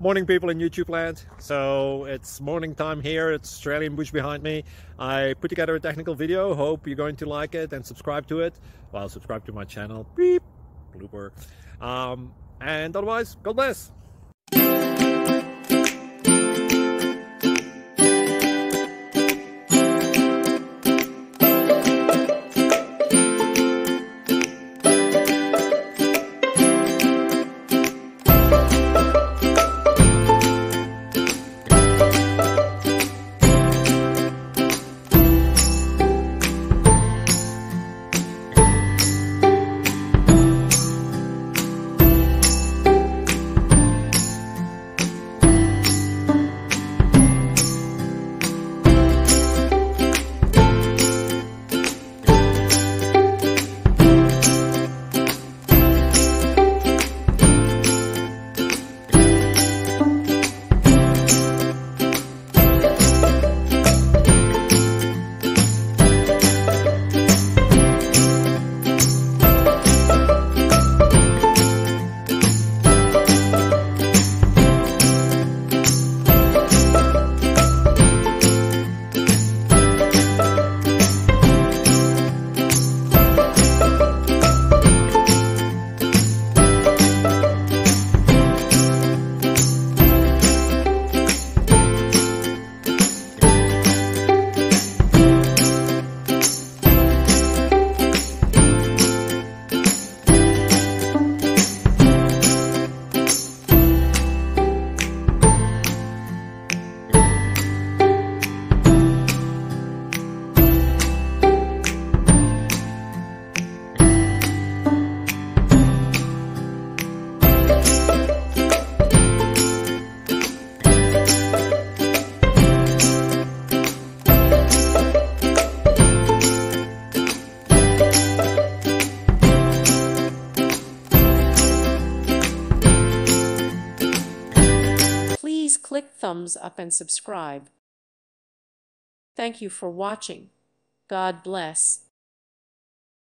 Morning, people in YouTube land. So it's morning time here. It's Australian bush behind me. I put together a technical video. Hope you're going to like it and subscribe to it. Well, subscribe to my channel. Beep. Blooper. And otherwise, God bless. Please click thumbs up and subscribe. Thank you for watching. God bless.